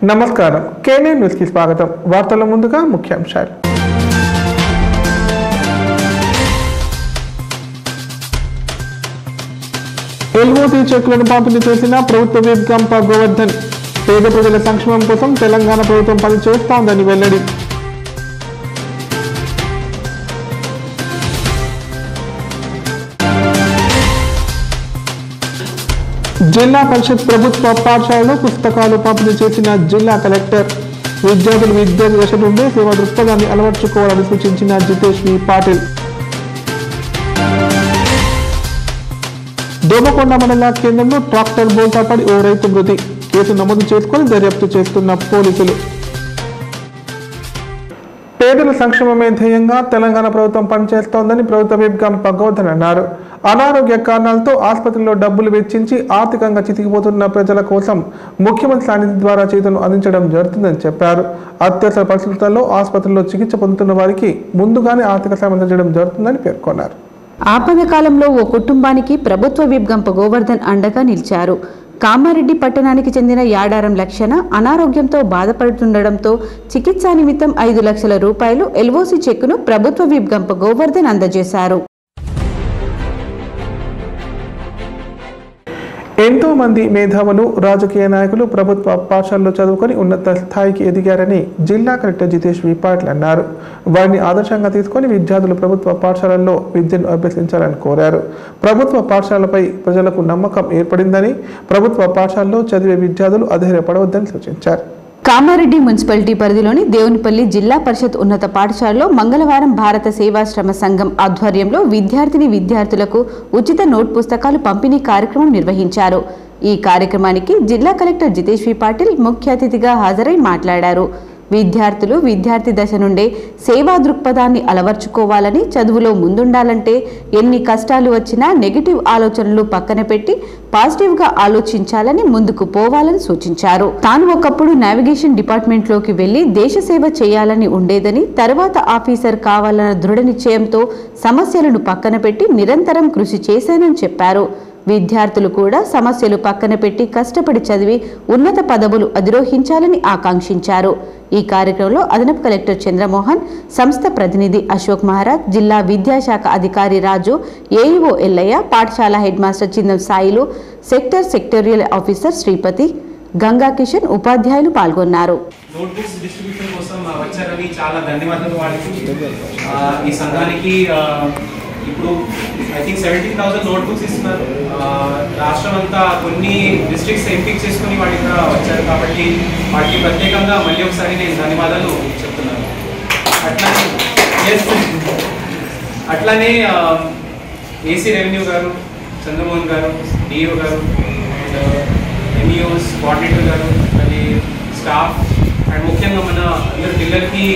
నమస్కారం కేనే న్యూస్ కి స్వాగతం. వార్తల ముందుగా ముఖ్యాంశాలు. ఎల్ఓసి చెక్కులను పంపిణీ చేసిన ప్రభుత్వ విప్ గంప గోవర్ధన్. పేద ప్రజల సంక్షేమం కోసం తెలంగాణ ప్రభుత్వం పనిచేస్తోందని వెల్లడి. జిల్లా పరిషత్ ప్రభుత్వ పాఠశాలలో పుస్తకాలు పంపిణీ చేసిన జిల్లా కలెక్టర్. విద్యార్థులు విద్యార్థి దశ నుండే సేవా దృక్పథాన్ని అలవర్చుకోవాలని సూచించిన జితేష్ వి పాటిల్. దోమకొండ మండల కేంద్రంలో ట్రాక్టర్ బోల్తా పడి ఓ రైతు మృతి. కేసు నమోదు చేసుకుని దర్యాప్తు చేస్తున్న పోలీసులు. పేదల సంక్షేమమే ధ్యేయంగా తెలంగాణ ప్రభుత్వం పనిచేస్తోందని ప్రభుత్వ విప్ గంప గోవర్ధన్ అన్నారు. అనారోగ్య కారణాలతో ఆసుపత్రిలో డబ్బులు వెచ్చించి ఆర్థికంగా చితికిపోతున్న ప్రజల కోసం ముఖ్యమంత్రి సాన్నిధ్యం ద్వారా చేతులను అందించడం జరుగుతుందని చెప్పారు. అత్యవసర పరిస్థితుల్లో ఆసుపత్రిలో చికిత్స పొందుతున్న వారికి ముందుగానే ఆర్థిక సాయం అందించడం జరుగుతుందని పేర్కొన్నారు. ఆపద కాలంలో ఓ కుటుంబానికి ప్రభుత్వ విప్ గంప గోవర్ధన్ అండగా నిలిచారు. కామారెడ్డి పట్టణానికి చెందిన యాడారం లక్షణ అనారోగ్యంతో బాధపడుతుండటంతో చికిత్సా నిమిత్తం 5 లక్షల రూపాయలు ఎల్ఓసి చెక్కును ప్రభుత్వ విప్ గంప గోవర్ధన్ అందజేశారు. ఎంతో మంది మేధావులు రాజకీయ నాయకులు ప్రభుత్వ పాఠశాలలో చదువుకొని ఉన్నత స్థాయికి ఎదిగారని జిల్లా కలెక్టర్ జితేష్ వి పాటిల్ అన్నారు. వారిని ఆదర్శంగా తీసుకొని విద్యార్థులు ప్రభుత్వ పాఠశాలల్లో విద్యను అభ్యసించాలని కోరారు. ప్రభుత్వ పాఠశాలపై ప్రజలకు నమ్మకం ఏర్పడిందని, ప్రభుత్వ పాఠశాలలో చదివే విద్యార్థులు అధైర్యపడవద్దని సూచించారు. కామారెడ్డి మున్సిపాలిటీ పరిధిలోని దేవునిపల్లి జిల్లా పరిషత్ ఉన్నత పాఠశాలలో మంగళవారం భారత సేవాశ్రమ సంఘం ఆధ్వర్యంలో విద్యార్థులకు ఉచిత నోట్ పుస్తకాలు పంపిణీ కార్యక్రమం నిర్వహించారు. ఈ కార్యక్రమానికి జిల్లా కలెక్టర్ జితేష్ వి పాటిల్ ముఖ్య అతిథిగా హాజరై మాట్లాడారు. విద్యార్థులు విద్యార్థి దశ నుండే సేవా దృక్పథాన్ని అలవర్చుకోవాలని, చదువులో ముందుండాలంటే ఎన్ని కష్టాలు వచ్చినా నెగిటివ్ ఆలోచనలు పక్కన పెట్టి పాజిటివ్గా ఆలోచించాలని, ముందుకు పోవాలని సూచించారు. తాను ఒకప్పుడు నావిగేషన్ డిపార్ట్మెంట్లోకి వెళ్లి దేశ సేవ చేయాలని ఉండేదని, తర్వాత ఆఫీసర్ కావాలన్న దృఢ నిశ్చయంతో సమస్యలను పక్కన పెట్టి నిరంతరం కృషి చేశానని చెప్పారు. విద్యార్థులు కూడా సమస్యలు పక్కన పెట్టి కష్టపడి చదివి ఉన్నత పదవులు అధిరోహించాలని ఆకాంక్షించారు. ఈ కార్యక్రమంలో అదనపు కలెక్టర్ చంద్రమోహన్, సంస్థ ప్రతినిధి అశోక్ మహారాజ్, జిల్లా విద్యాశాఖ అధికారి రాజు, ఏఈఓ ఎల్లయ్య, పాఠశాల head master Chindam Sailu, sectorial officer Sripathi, Ganga Kishan, ఉపాధ్యాయులు పాల్గొన్నారు. నోట్బుక్స్ డిస్ట్రిబ్యూషన్ కోసం వచ్చారని చాలా ధన్యవాదాలు వాళ్ళకి. ఈ సంఘానికి ఇప్పుడు ఐ థింక్ 17,000 నోట్బుక్స్ ఇస్తున్నారు. రాష్ట్రం అంతా కొన్ని డిస్ట్రిక్ట్స్ ఎంపిక చేసుకుని వాటి కూడా వచ్చారు కాబట్టి వాటికి ప్రత్యేకంగా మళ్ళీ ఒకసారి నేను ధన్యవాదాలు చెప్తున్నాను. అట్లానే ఏసీ రెవెన్యూ గారు, చంద్రమోహన్ గారు, డిఓ గారు, అండ్ ఎంఈఓస్, కోఆర్డినేటర్ గారు, అది స్టాఫ్ అండ్ ముఖ్యంగా మన అందరి పిల్లలకి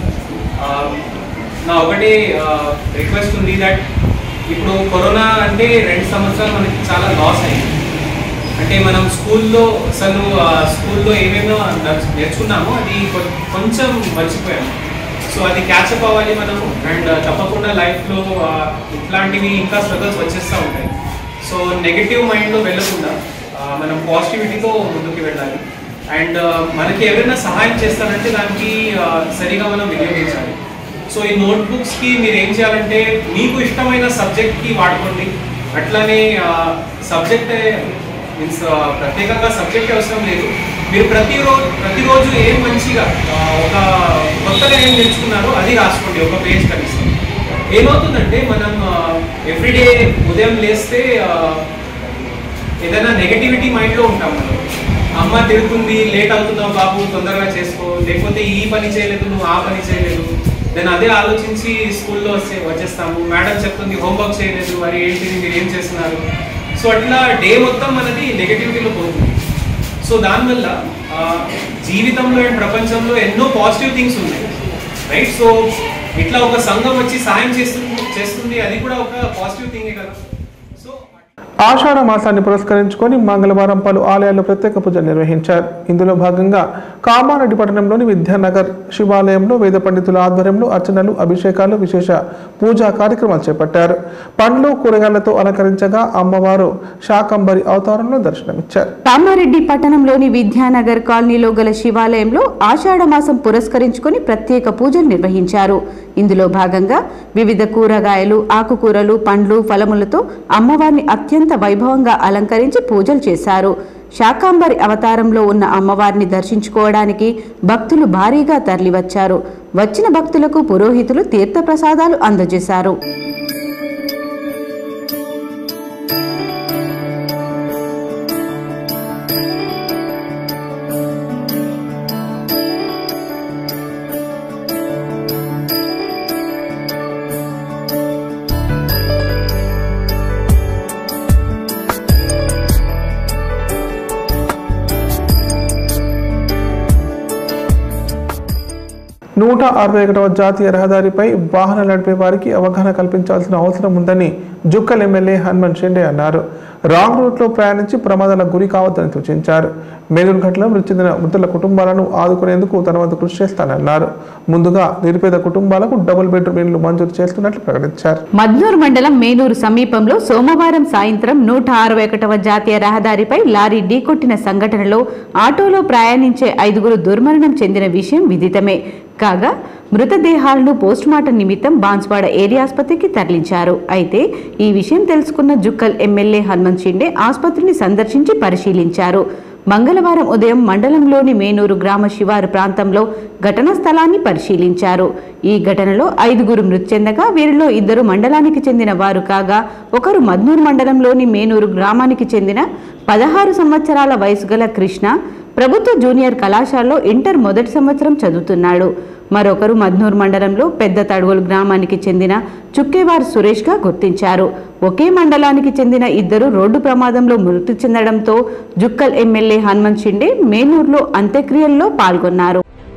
నా ఒకటే రిక్వెస్ట్ ఉంది దట్ ఇప్పుడు కరోనా అంటే 2 సంవత్సరాలు మనకి చాలా లాస్ అయింది. అంటే మనం స్కూల్లో ఏమేమో నేర్చుకున్నామో అది కొంచెం మర్చిపోయాము. సో అది క్యాచప్ అవ్వాలి మనము. అండ్ తప్పకుండా లైఫ్లో ఇట్లాంటివి ఇంకా స్ట్రగల్స్ వచ్చేస్తూ ఉంటాయి. సో నెగటివ్ మైండ్లో వెళ్ళకుండా మనం పాజిటివిటీతో ముందుకు వెళ్ళాలి. అండ్ మనకి ఎవరైనా సహాయం చేస్తారంటే దానికి సరిగా మనం వినియోగించాలి. సో ఈ నోట్బుక్స్కి మీరు ఏం చేయాలంటే మీకు ఇష్టమైన సబ్జెక్ట్కి వాడుకోండి. అట్లానే సబ్జెక్ట్ మీన్స్ ప్రత్యేకంగా సబ్జెక్ట్ అవసరం లేదు. మీరు ప్రతిరోజు ఏం మంచిగా ఒక కొత్తగా ఏం నేర్చుకున్నారో అది రాసుకోండి, ఒక పేజ్ కనిపిస్తుంది. ఏమవుతుందంటే మనం ఎవ్రీడే ఉదయం లేస్తే ఏదైనా నెగటివిటీ మైండ్లో ఉంటాం. మనం అమ్మ తిరుగుతుంది, లేట్ అవుతున్నావు బాబు, తొందరగా చేసుకో, లేకపోతే ఈ పని చేయలేదు, నువ్వు ఆ పని చేయలేదు, నేను అదే ఆలోచించి స్కూల్లో వచ్చేస్తాము. మేడం చెప్తుంది హోంవర్క్ చేయలేదు, మరి ఏంటిది మీరు ఏం చేస్తున్నారు. సో అట్లా డే మొత్తం మనది నెగటివిటీలో పోతుంది. సో దానివల్ల జీవితంలో అండ్ ప్రపంచంలో ఎన్నో పాజిటివ్ థింగ్స్ ఉన్నాయి, రైట్. సో ఇట్లా ఒక సంఘం వచ్చి సాయం చేస్తుంది, అది కూడా ఒక పాజిటివ్ థింగే కదా. ఆషాఢ మాసాన్ని పురస్కరించుకొని మంగళవారం పలు ఆలయాల్లో ప్రత్యేక పూజలు నిర్వహించారు. ఇందులో భాగంగా కామారెడ్డి పట్టణంలోని విద్యానగర్ శివాలయంలో వేద పండితుల ఆధ్వర్యంలో అర్చనలు, అభిషేకాలు, విశేష పూజా కార్యక్రమాలు చేపట్టారు. పండ్లు, కూరగాయలతో అలంకరించగా అమ్మవారు శాకంబరి అవతారంలో దర్శనమిచ్చారు. కామారెడ్డి పట్టణంలోని విద్యానగర్ కాలనీలో గల శివాలయంలో ఆషాఢ మాసం పురస్కరించుకొని ప్రత్యేక పూజలు నిర్వహించారు. ఇందులో భాగంగా వివిధ కూరగాయలు, ఆకుకూరలు, పండ్లు, ఫలములతో అమ్మవారిని అత్యంత వైభవంగా అలంకరించి పూజలు చేశారు. శాకంబరి అవతారంలో ఉన్న అమ్మవారిని దర్శించుకోవడానికి భక్తులు భారీగా తరలివచ్చారు. వచ్చిన భక్తులకు పురోహితులు తీర్థప్రసాదాలు అందజేశారు. నూట 61వ జాతీయ రహదారిపై వాహనాలు నడిపే వారికి అవగాహన కల్పించాల్సిన అవసరం ఉందని జుక్కల్ ఎమ్మెల్యే హనుమంత్ షిండే అన్నారు. రాంగ్ రూట్లో ప్రయాణించి ప్రమాదాలకు గురి కావద్దని సూచించారు. మేలూరు ఘటనలో మృతి చెందిన మృతుల కుటుంబాలను ఆదుకునేందుకు తన వంతు కృషి చేస్తానన్నారు. ముందుగా నిరుపేద కుటుంబాలకు డబుల్ బెడ్రూమ్ ఇళ్లు మంజూరు చేస్తున్నట్లు ప్రకటించారు. మద్నూరు మండలం మేనూరు సమీపంలో సోమవారం సాయంత్రం 161వ జాతీయ రహదారిపై లారీ ఢీకొట్టిన సంఘటనలో ఆటోలో ప్రయాణించే 5గురు దుర్మరణం చెందిన విషయం విదితమే. కాగా మృతదేహాలను పోస్టుమార్టం నిమిత్తం బాన్స్వాడ ఏరియా ఆసుపత్రికి తరలించారు. అయితే ఈ విషయం తెలుసుకున్న జుక్కల్ ఎమ్మెల్యే హనుమంత్ షిండే ఆసుపత్రిని సందర్శించి పరిశీలించారు. మంగళవారం ఉదయం మండలంలోని మేనూరు గ్రామ శివారు ప్రాంతంలో ఘటనా స్థలాన్ని పరిశీలించారు. ఈ ఘటనలో 5గురు మృతి చెందగా వీరిలో 2 మండలానికి చెందిన వారు కాగా ఒకరు మద్నూరు మండలంలోని మేనూరు గ్రామానికి చెందిన 16 సంవత్సరాల వయసు గల కృష్ణ ప్రభుత్వ జూనియర్ కళాశాలలో ఇంటర్ మొదటి సంవత్సరం చదువుతున్నాడు. మరొకరు మద్నూరు మండలంలో పెద్ద తడుగోలు గ్రామానికి చెందిన చుక్కేవారు సురేష్ గా గుర్తించారు. ఒకే మండలానికి చెందిన 2 రోడ్డు ప్రమాదంలో మృతి చెందడంతో జుక్కల్ ఎమ్మెల్యే హనుమంత్ షిండే మేనూరులో అంత్యక్రియల్లో పాల్గొన్నారు.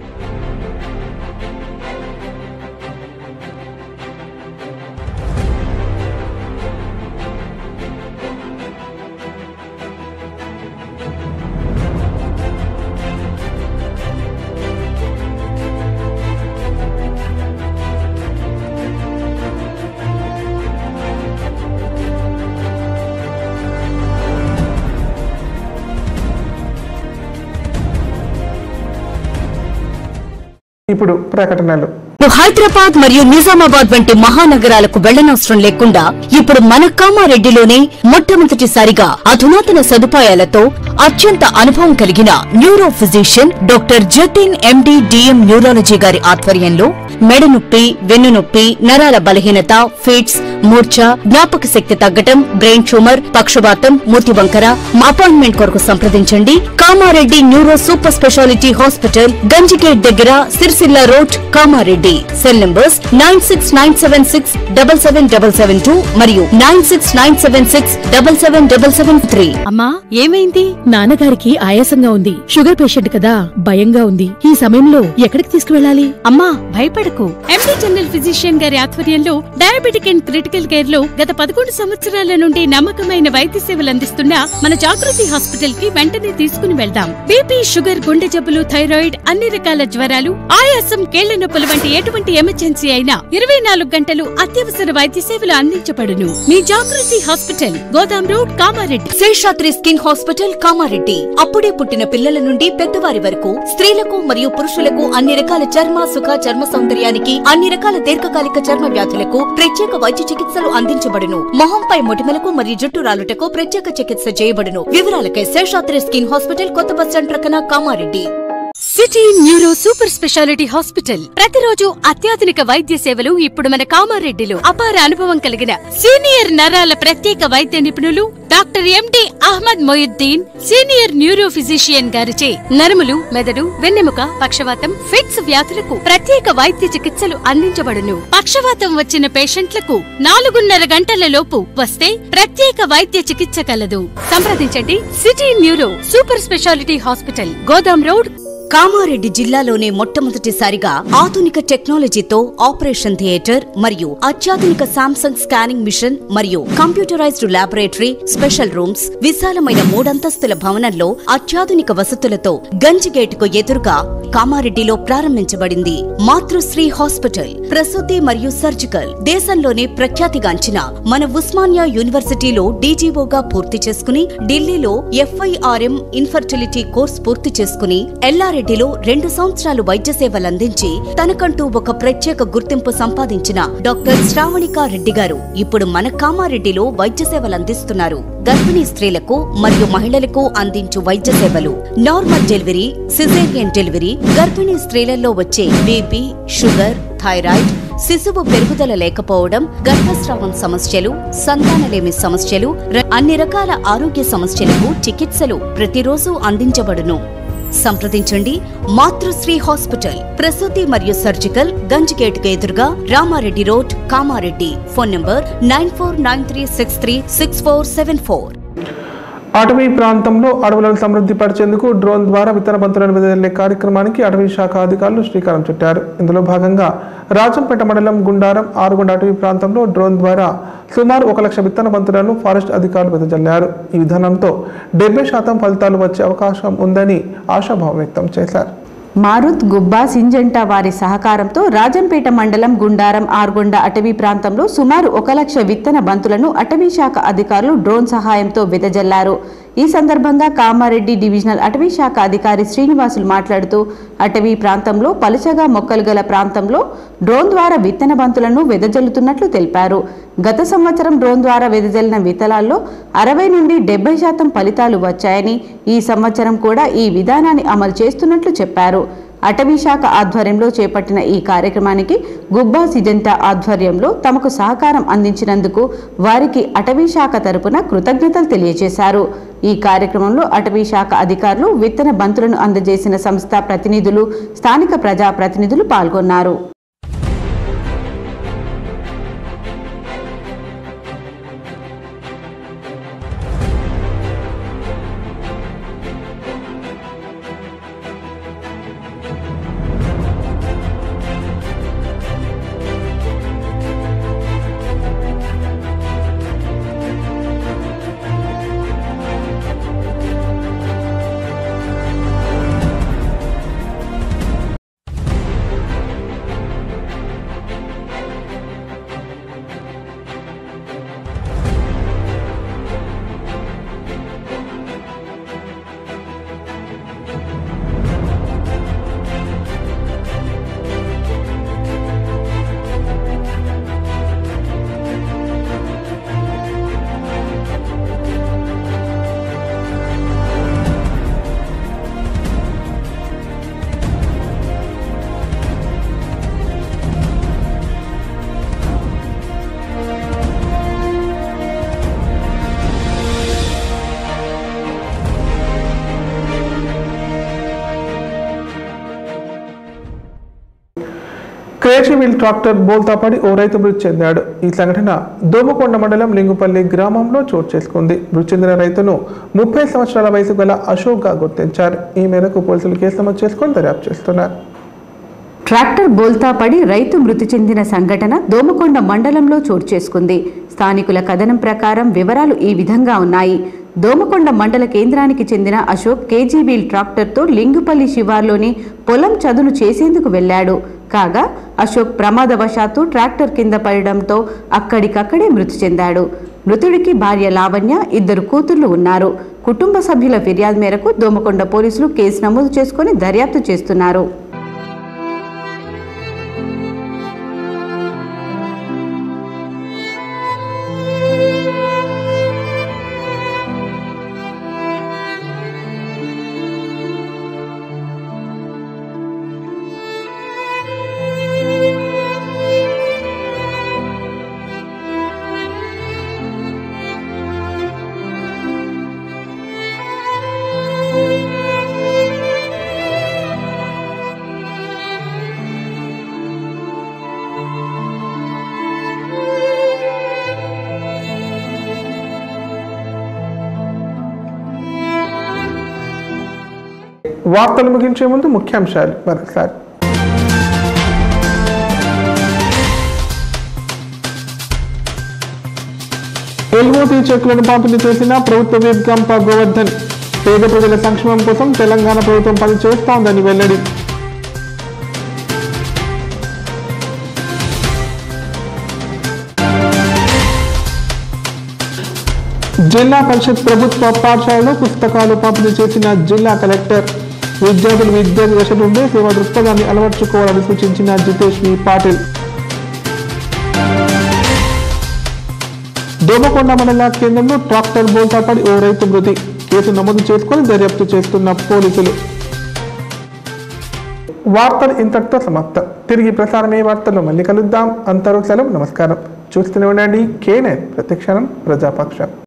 ఇప్పుడు ప్రకటనలు. హైదరాబాద్ మరియు నిజామాబాద్ వంటి మహానగరాలకు వెళ్లనవసరం లేకుండా ఇప్పుడు మన కామారెడ్డిలోనే మొట్టమొదటిసారిగా అధునాతన సదుపాయాలతో అత్యంత అనుభవం కలిగిన neuro physician doctor Jatin MD DM neurology గారి ఆధ్వర్యంలో మెడ నొప్పి, వెన్ను నొప్పి, నరాల బలహీనత, ఫిట్స్, మూర్ఛ, జ్ఞాపక శక్తి తగ్గటం, బ్రెయిన్ ట్యూమర్, పక్షవాతం, మూతి వంకర. అపాయింట్మెంట్ కొరకు సంప్రదించండి. Kamareddy neuro super speciality hospital, Ganjigate దగ్గర, Sircilla road, Kamareddy. Cell numbers 9697677772 మరియు 9697677773. అమ్మా, ఏమైంది? నాన్నగారికి ఆయాసంగా ఉంది. షుగర్ పేషెంట్ కదా, భయంగా ఉంది. ఈ సమయంలో ఎక్కడికి తీసుకువెళ్ళాలి? అమ్మా, భయపడకు. ఎండి జనరల్ ఫిజిషియన్ గారి ఆధ్వర్యంలో డయాబెటిక్ అండ్ క్రిటికల్ కేర్ లో గత 11 సంవత్సరాల నుండి నమ్మకమైన వైద్య సేవలు అందిస్తున్న మన జాగృతి హాస్పిటల్ కి వెంటనే తీసుకుని వెళ్దాం. బీపీ, షుగర్, గుండె జబ్బులు, థైరాయిడ్, అన్ని రకాల జ్వరాలు, ఆయాసం, కేళ్ల నొప్పులు వంటి ఎటువంటి ఎమర్జెన్సీ అయినా 24 గంటలు అత్యవసర వైద్య సేవలు అందించబడును. మీ Jagruthi hospital, Godam road, Kamareddy. Seshadri skin hospital, Kamareddy. అప్పుడే పుట్టిన పిల్లల నుండి పెద్దవారి వరకు స్త్రీలకు మరియు పురుషులకు అన్ని రకాల చర్మ, సుఖ, చర్మ సౌందర్యానికి, అన్ని రకాల దీర్ఘకాలిక చర్మ వ్యాధులకు ప్రత్యేక వైద్య చికిత్సలు అందించబడును. మొహంపై మొటిమలకు మరియు జుట్టు రాలుటకు ప్రత్యేక చికిత్స చేయబడును. వివరాలకై శేషాద్రి స్కిన్ హాస్పిటల్, కొత్త బస్టాండ్ ప్రక్కన, Kamareddy. City neuro super speciality hospital ప్రతిరోజు అత్యాధునిక వైద్య సేవలు ఇప్పుడు మన కామారెడ్డిలో. అపార అనుభవం కలిగిన సీనియర్ నరాల ప్రత్యేక వైద్య నిపుణులు doctor MD Ahmed Moinuddin, senior neuro physician గారిచే నరములు, మెదడు, వెన్నెముక, పక్షవాతం, ఫిట్స్ వ్యాధులకు ప్రత్యేక వైద్య చికిత్సలు అందించబడును. పక్షవాతం వచ్చిన పేషెంట్లకు 4:30 గంటల లోపు వస్తే ప్రత్యేక వైద్య చికిత్స కలదు. సంప్రదించండి. City neuro super speciality hospital, Godam road, Kamareddy జిల్లాలోనే మొట్టమొదటిసారిగా ఆధునిక టెక్నాలజీతో ఆపరేషన్ థియేటర్ మరియు అత్యాధునిక శాంసంగ్ స్కానింగ్ మిషన్ మరియు కంప్యూటరైజ్డ్ ల్యాబొరేటరీ, స్పెషల్ రూమ్స్, విశాలమైన 3 అంతస్తుల భవనంలో అత్యాధునిక వసతులతో గంజిగేటుకు ఎదురుగా కామారెడ్డిలో ప్రారంభించబడింది. మాతృశ్రీ హాస్పిటల్, ప్రసూతి మరియు సర్జికల్. దేశంలోనే ప్రఖ్యాతిగాంచిన మన ఉస్మానియా యూనివర్సిటీలో డీజీఓగా పూర్తి చేసుకుని, ఢిల్లీలో FIRM ఇన్ఫర్టిలిటీ కోర్స్ పూర్తి చేసుకుని, ఎల్లారెడ్డిలో 2 సంవత్సరాలు వైద్య సేవలందించి తనకంటూ ఒక ప్రత్యేక గుర్తింపు సంపాదించిన డాక్టర్ శ్రావణికా రెడ్డి గారు ఇప్పుడు మన కామారెడ్డిలో వైద్య సేవలందిస్తున్నారు. గర్భిణీ స్త్రీలకు మరియు మహిళలకు అందించు వైద్య సేవలు: నార్మల్ డెలివరీ, సిజేరియన్ డెలివరీ, గర్భిణీ స్త్రీలలో వచ్చే బీపీ, షుగర్, థైరాయిడ్, శిశువు పెరుగుదల లేకపోవడం, గర్భస్రావం సమస్యలు, సంతానలేమి సమస్యలు, అన్ని రకాల ఆరోగ్య సమస్యలకు చికిత్సలు ప్రతిరోజు అందించబడును. సంప్రదించండి మాతృశ్రీ హాస్పిటల్, ప్రసూతి మరియు సర్జికల్, గంజిగేటుకు ఎదురుగా, Ramareddy road, Kamareddy. Phone number 9493636474. అటవీ ప్రాంతంలో అడవులను సమృద్ధి పరిచేందుకు డ్రోన్ ద్వారా విత్తన బంతులను వెదజల్లే కార్యక్రమానికి అటవీ శాఖ అధికారులు శ్రీకారం చుట్టారు. ఇందులో భాగంగా రాజంపేట మండలం గుండారం ఆరుగొండ అటవీ ప్రాంతంలో డ్రోన్ ద్వారా సుమారు 1 లక్ష విత్తన బంతులను ఫారెస్ట్ అధికారులు వెదజల్లారు. ఈ విధానంతో 70% ఫలితాలు వచ్చే అవకాశం ఉందని ఆశాభావం వ్యక్తం చేశారు. మారుత్, గుబ్బా, సింజంటా వారి సహకారంతో రాజంపేట మండలం గుండారం ఆరుగొండ అటవీ ప్రాంతంలో సుమారు 1 లక్ష విత్తన బంతులను అటవీ శాఖ అధికారులు డ్రోన్ సహాయంతో వెదజల్లారు. ఈ సందర్భంగా కామారెడ్డి డివిజనల్ అటవీ శాఖ అధికారి శ్రీనివాసులు మాట్లాడుతూ అటవీ ప్రాంతంలో పలుచగా మొక్కలు గల ప్రాంతంలో డ్రోన్ ద్వారా విత్తన బంతులను వెదజల్లుతున్నట్లు తెలిపారు. గత సంవత్సరం డ్రోన్ ద్వారా వెదజల్లిన విత్తనాల్లో 60 నుండి 70% ఫలితాలు వచ్చాయని, ఈ సంవత్సరం కూడా ఈ విధానాన్ని అమలు చేస్తున్నట్లు చెప్పారు. అటవీ శాఖ ఆధ్వర్యంలో చేపట్టిన ఈ కార్యక్రమానికి గుబ్బా సిజెంటా ఆధ్వర్యంలో తమకు సహకారం అందించినందుకు వారికి అటవీ శాఖ తరపున కృతజ్ఞతలు తెలియజేశారు. ఈ కార్యక్రమంలో అటవీ శాఖ అధికారులు, విత్తన బంతులను అందజేసిన సంస్థ ప్రతినిధులు, స్థానిక ప్రజా ప్రతినిధులు పాల్గొన్నారు. క్రేజీ వీల్ ట్రాక్టర్ బోల్తాపడి ఓ రైతు మృతి చెందాడు. ఈ సంఘటన దోమకొండ మండలం లింగుపల్లి గ్రామంలో చోటు చేసుకుంది. మృతి చెందిన రైతును 30 సంవత్సరాల వయసు గల అశోక్గా గుర్తించారు. ఈ మేరకు పోలీసులు కేసు నమోదు చేసుకొని దర్యాప్తు చేస్తున్నారు. ట్రాక్టర్ బోల్తా పడి రైతు మృతి చెందిన సంఘటన దోమకొండ మండలంలో చోటు చేసుకుంది. స్థానికుల కథనం ప్రకారం వివరాలు ఈ విధంగా ఉన్నాయి. దోమకొండ మండల కేంద్రానికి చెందిన అశోక్ కేజీ వీల్ ట్రాక్టర్తో లింగుపల్లి శివార్లోని పొలం చదును చేసేందుకు వెళ్లాడు. కాగా అశోక్ ప్రమాదవశాత్తు ట్రాక్టర్ కింద పడడంతో అక్కడికక్కడే మృతి చెందాడు. మృతుడికి భార్య లావణ్య, 2 కూతుళ్లు ఉన్నారు. కుటుంబ సభ్యుల ఫిర్యాదు మేరకు దోమకొండ పోలీసులు కేసు నమోదు చేసుకుని దర్యాప్తు చేస్తున్నారు. వార్తలు ముగించే ముందు ముఖ్యాంశాలు మరొకసారి. ఎల్ఓటీ చెక్కులను పంపిణీ చేసిన ప్రభుత్వ విప్ గంప గోవర్ధన్. పేద ప్రజల సంక్షేమం కోసం తెలంగాణ ప్రభుత్వం పనిచేస్తోందని వెల్లడి. జిల్లా పరిషత్ ప్రభుత్వ పాఠశాలలో పుస్తకాలు పంపిణీ చేసిన జిల్లా కలెక్టర్. విద్యార్థులు విద్యార్థి దశ నుండి సేవా దృక్పథాన్ని అలవర్చుకోవాలని సూచించిన జితేష్ వి పాటిల్. దోమకొండ మండల కేంద్రంలో ట్రాక్టర్ బోల్తా పడి ఓ రైతు మృతి. కేసు నమోదు చేసుకుని దర్యాప్తు చేస్తున్న పోలీసులు. వార్తలు ఇంతటితో సమాప్తం. తిరిగి ప్రసారమే వార్తల్లో మళ్ళీ కలుద్దాం. అంతవరకు సెలవు. నమస్కారం. చూస్తూనే ఉండండి K9 ప్రతిక్షణం ప్రజాపక్షం.